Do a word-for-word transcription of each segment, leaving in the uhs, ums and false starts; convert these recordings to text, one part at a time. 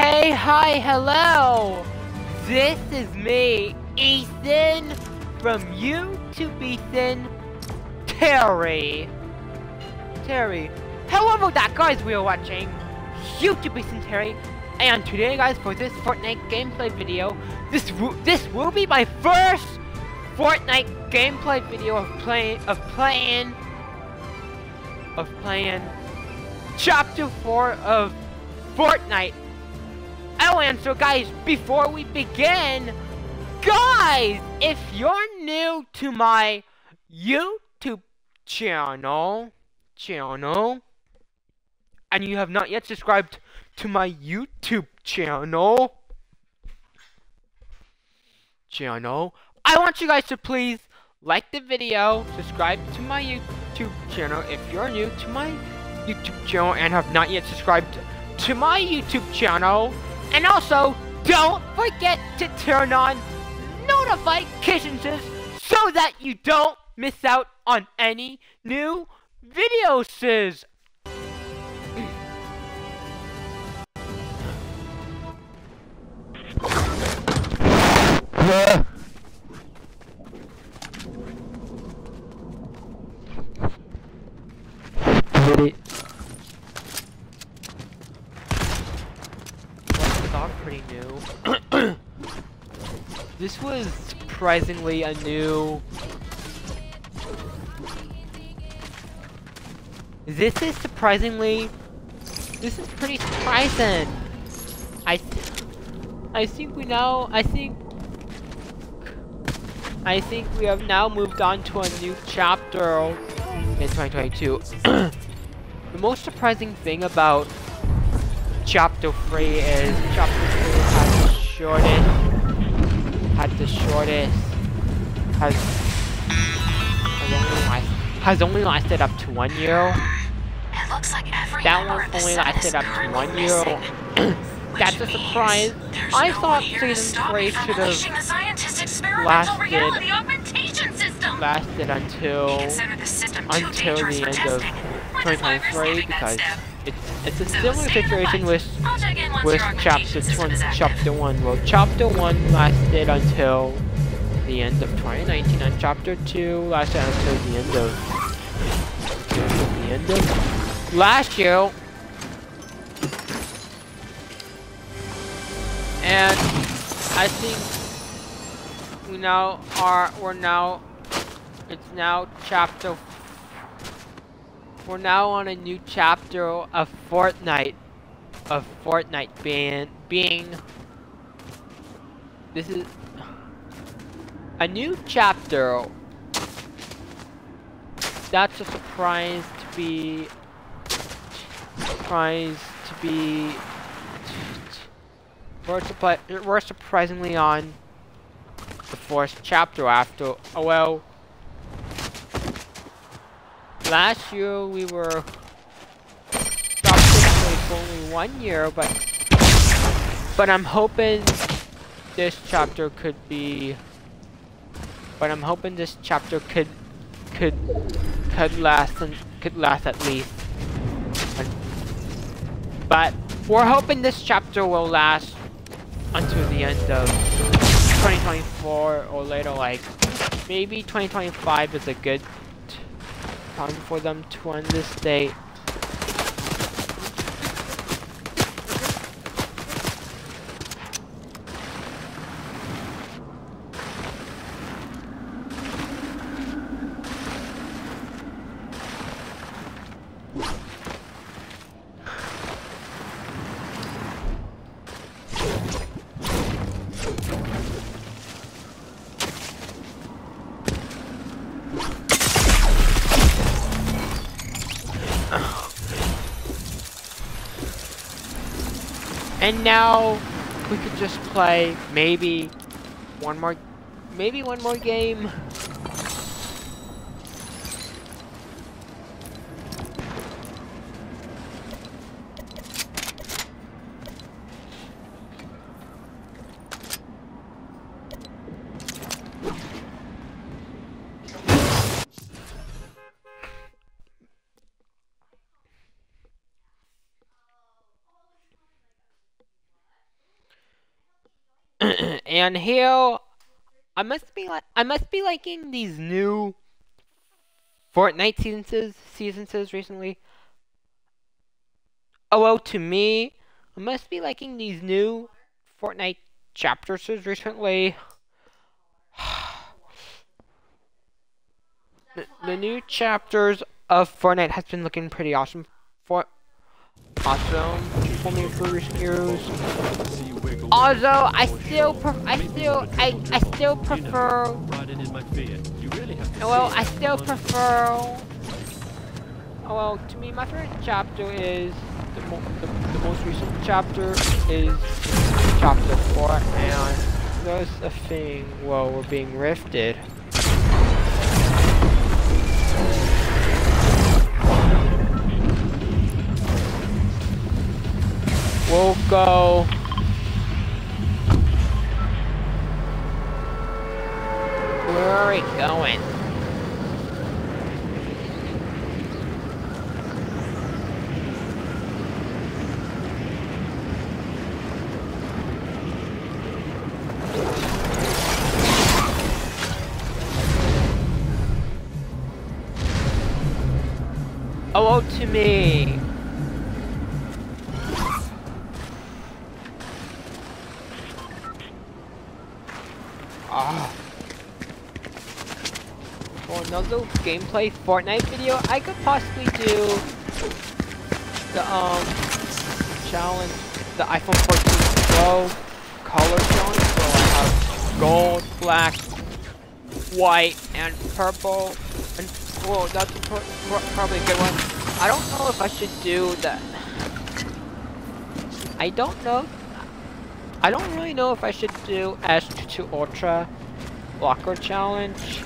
Hey, hi, hello! This is me, Ethan, from YouTube Ethan Terry. Terry. However that, guys, we are watching YouTube Ethan Terry, and today, guys, for this Fortnite gameplay video, this this will be my first Fortnite gameplay video of playing of playing of playing Chapter four of Fortnite. Oh, and so guys, before we begin, guys, if you're new to my YouTube channel, channel, and you have not yet subscribed to my YouTube channel, channel, I want you guys to please like the video, subscribe to my YouTube channel if you're new to my YouTube channel and have not yet subscribed to my YouTube channel. And also, don't forget to turn on notifications so that you don't miss out on any new videos. Pretty new. This was surprisingly a new. This is surprisingly. This is pretty surprising. I. Th I think we now. I think. I think we have now moved on to a new chapter in twenty twenty-two. The most surprising thing about Chapter three is Chapter three has the shortest, had the shortest, has, has, only last, has only lasted up to one year. It looks like every that one only lasted up to one year. That's a surprise. I no thought season three should have lasted, lasted until, until the end of twenty twenty-three because It's, it's a similar situation with with chapter one. Chapter one. Well, chapter one lasted until the end of twenty nineteen, and chapter two lasted until the end of the end of last year. And I think we now are we're now it's now chapter. We're now on a new chapter of Fortnite, of Fortnite being, being, this is a new chapter. That's a surprise to be, surprise to be, we're, surpri we're surprisingly on the fourth chapter after, oh well, last year we were dropped for only one year, but but I'm hoping this chapter could be. But I'm hoping this chapter could could could last and could last at least. But we're hoping this chapter will last until the end of twenty twenty-four or later. Like maybe twenty twenty-five is a good time for them to end this date. And now we could just play maybe one more, maybe one more game. And here, I must be like, I must be liking these new Fortnite seasons, seasons recently. Oh well, to me, I must be liking these new Fortnite chapters recently. the, the new chapters of Fortnite has been looking pretty awesome. For awesome for me for recent years. Although I still, pref I still, I, I still prefer. Well, I still prefer. Oh, well, to me, my favorite chapter is the, mo the, the most recent chapter is chapter four, and there's a thing. Well, we're being rifted. We'll go. Where are we going? Oh, to me. Ah. For another gameplay Fortnite video, I could possibly do the um challenge, the iPhone fourteen Pro color challenge. So I have gold, black, white, and purple. And well, that's a pro pro probably a good one. I don't know if I should do that. I don't know. I don't really know if I should do S two Ultra Locker Challenge.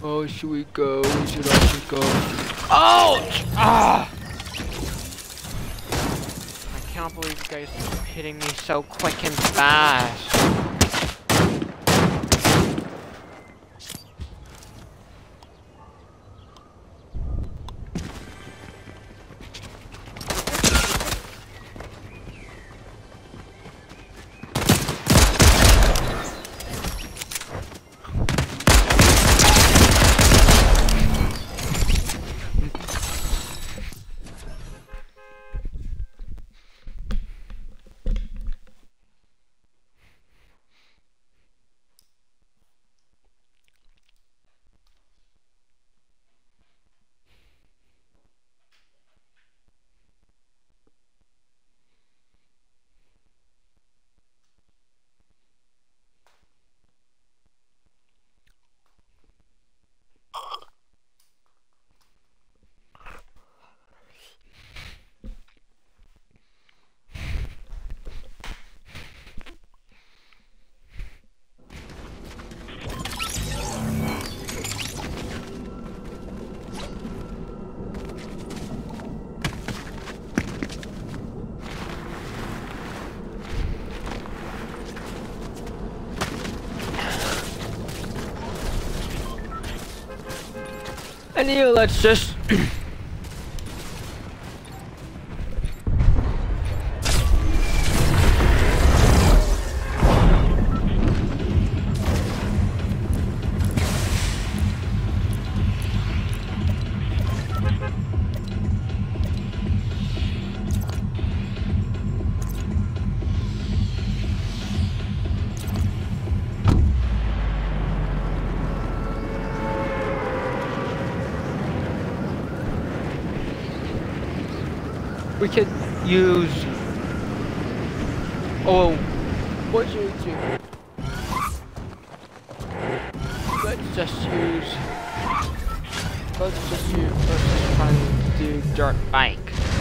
Oh, should we go? Should I just go? Ouch! Ah! I can't believe you guys are hitting me so quick and fast. Anyway, let's just we could use. Oh, what should we do? Let's just use. Let's just use. Let's just try and do dirt bike.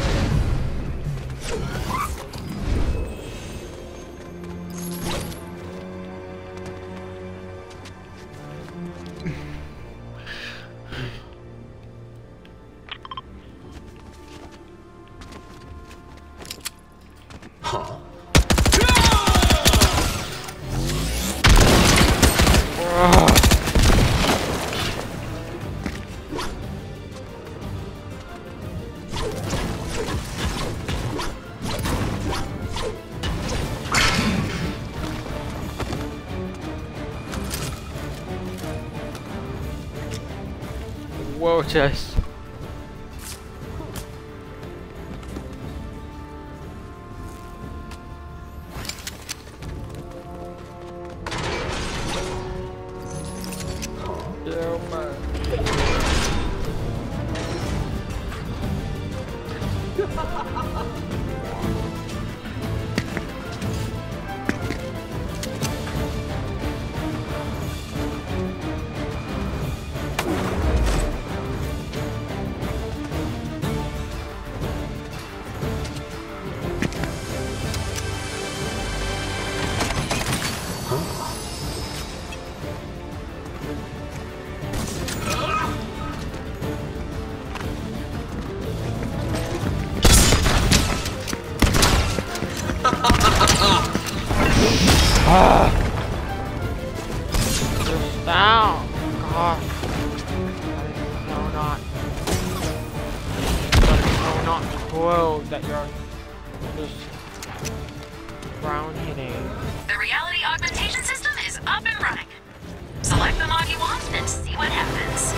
Whoa, just. Oh my. Ah! Just down! God. That is so not. That is so not cool that you're just ground hitting. The reality augmentation system is up and running. Select the mod you want and see what happens.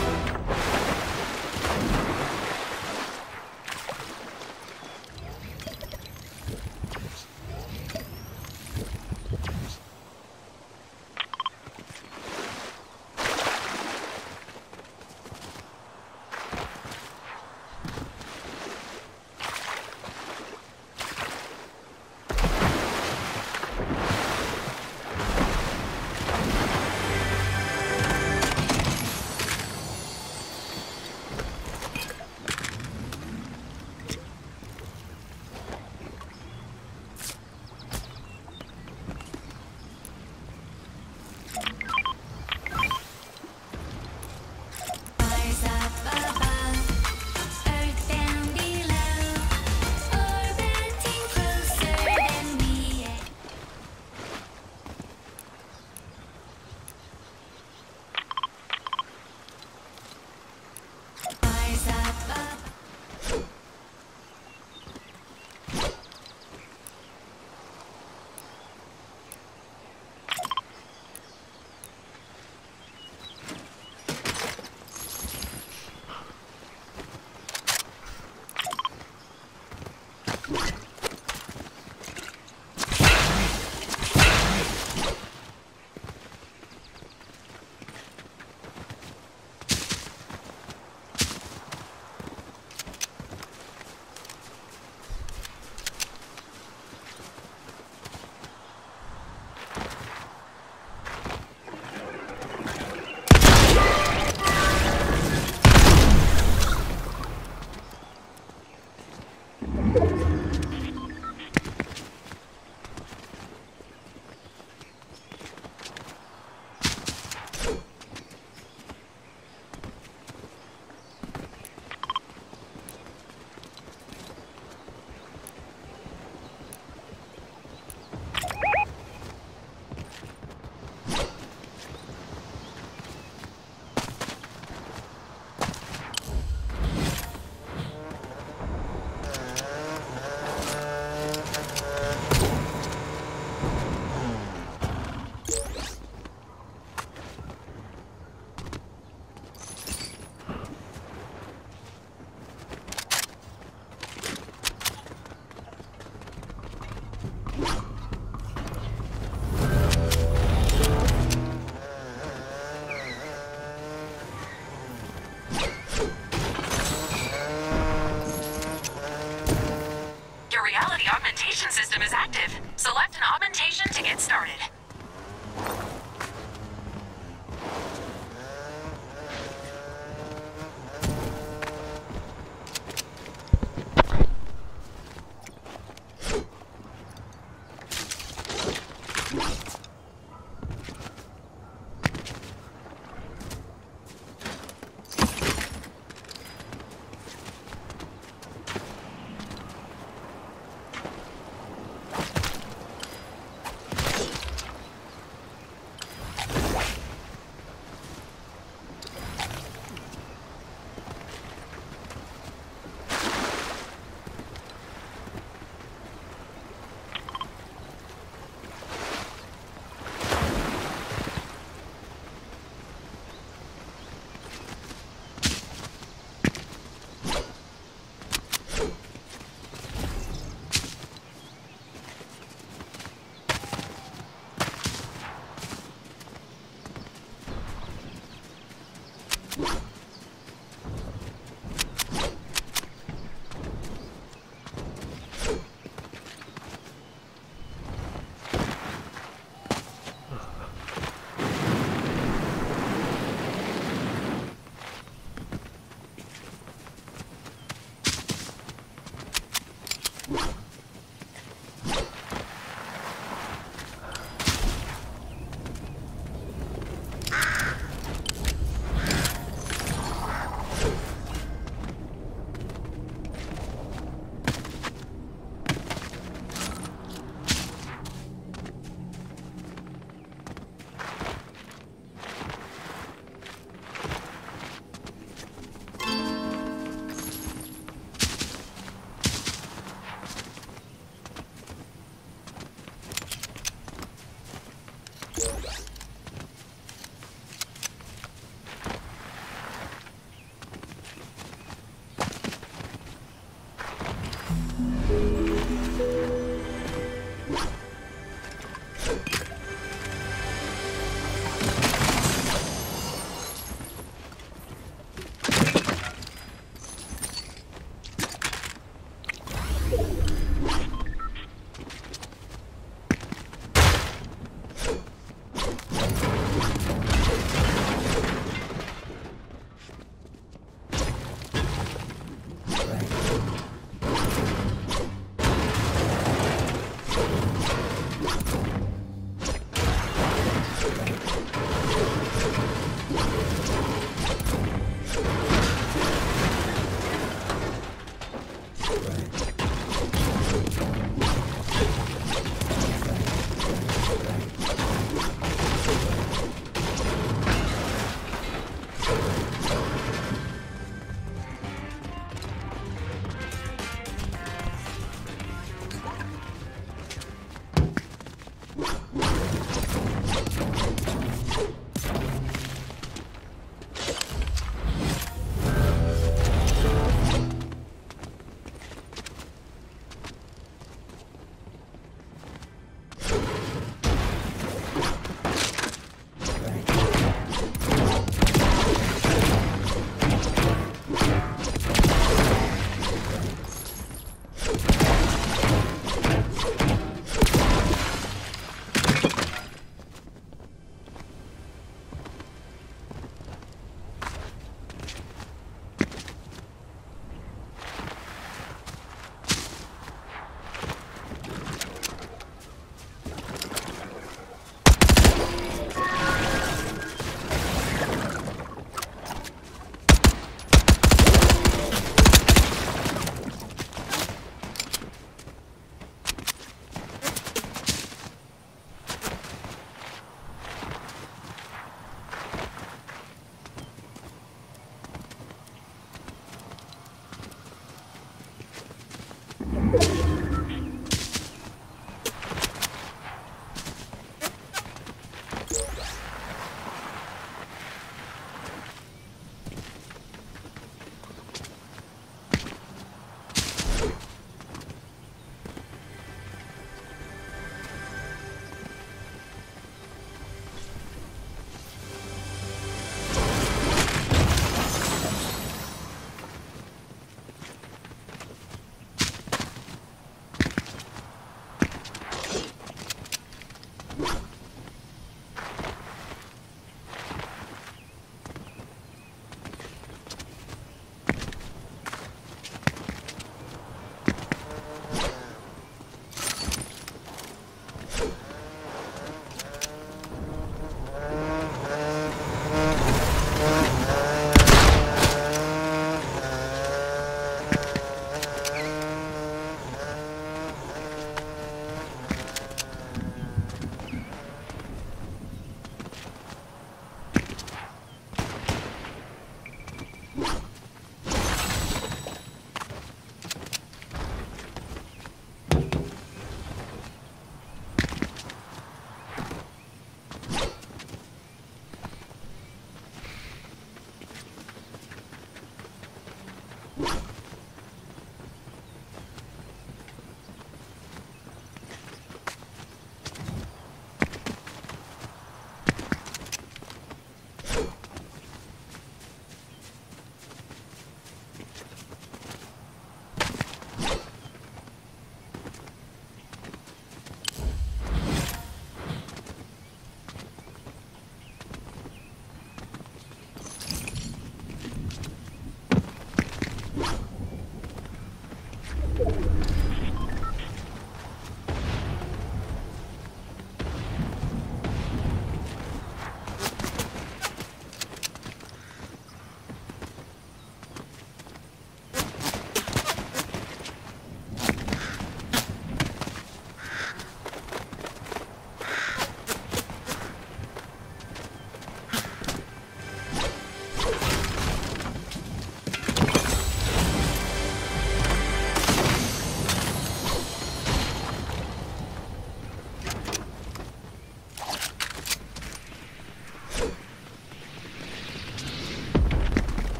augmentation system is active. Select an augmentation to get started.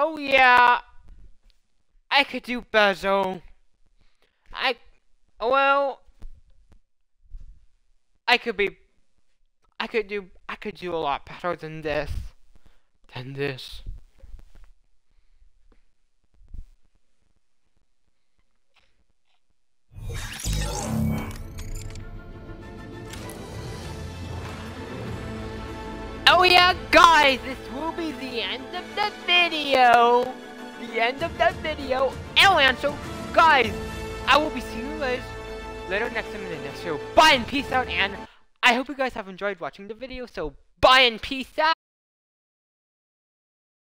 Oh yeah, I could do better. I, well, I could be, I could do, I could do a lot better than this, than this. Oh yeah, guys, this will be the end of the video. The end of the video. And so, guys, I will be seeing you guys later next time in the next video. Bye and peace out, and I hope you guys have enjoyed watching the video, so bye and peace out.